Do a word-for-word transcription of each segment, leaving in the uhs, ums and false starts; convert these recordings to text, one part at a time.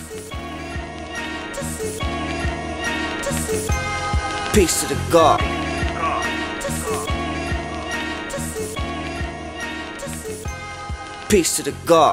Peace to the God. Peace to the God.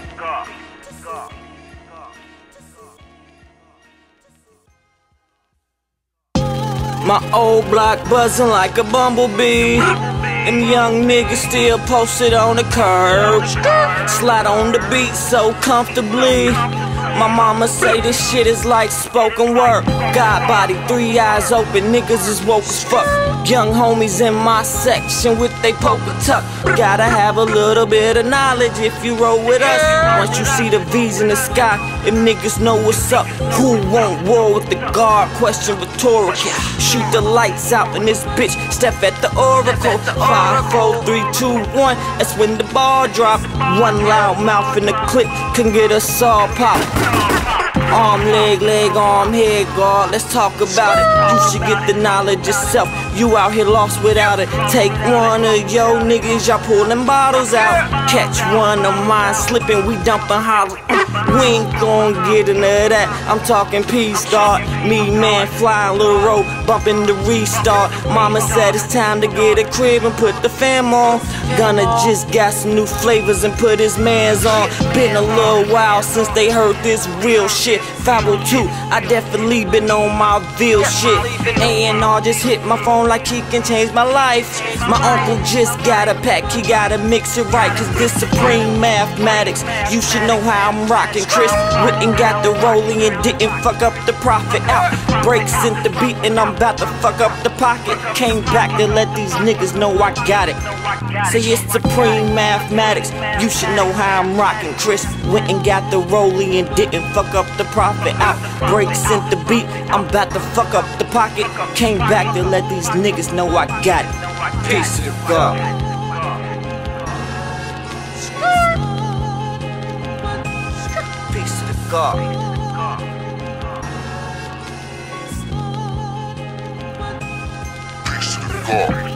My old block buzzing like a bumblebee. Them young niggas still posted on the curb. Slide on the beat so comfortably. My mama say this shit is like spoken word. God body, three eyes open, niggas is woke as fuck. Young homies in my section with they poker tuck. Gotta have a little bit of knowledge if you roll with us. Once you see the V's in the sky, them niggas know what's up. Who want war with the guard? Question rhetorical. Shoot the lights out in this bitch, step at the oracle. Five, four, three, two, one, that's when the ball drop. One loud mouth in the clip can get us all pop. Arm, leg, leg, arm, head guard, let's talk about it. You should get the knowledge yourself, you out here lost without it. Take one of yo niggas, y'all pulling bottles out. Catch one of mine slipping, we dumping hollow. We ain't gon' get into that, I'm talking peace, God. Me, man, flying little road, bumping the restart. Mama said it's time to get a crib and put the fam on. Gonna just got some new flavors and put his mans on. Been a little while since they heard this real shit. Five oh two, I definitely been on my Ville shit. A and R just hit my phone like he can change my life. My uncle just got a pack, he gotta mix it right, cause this supreme mathematics. You should know how I'm rocking. Chris Whitten got the rolling and didn't fuck up the profit out. Breaks in the beat and I'm about to fuck up the pocket. Came back to let these niggas know I got it. Say it's supreme mathematics. You should know how I'm rocking. Chris Whitten got the rolling and didn't fuck up the profit out. Breaks in the beat, I'm about to fuck up the pocket. Came back to let these niggas know I got it. Peace to the God. Peace to the God. Peace to the God.